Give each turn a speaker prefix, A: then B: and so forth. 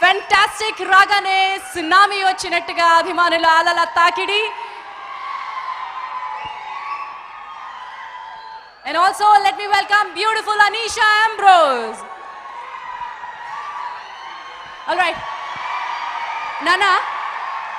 A: Fantastic రాగానే tsunami వచ్చినట్టుగా అభిమానుల అలల తాకిడి. And also let me welcome beautiful Anisha Ambrose. All right. Nana.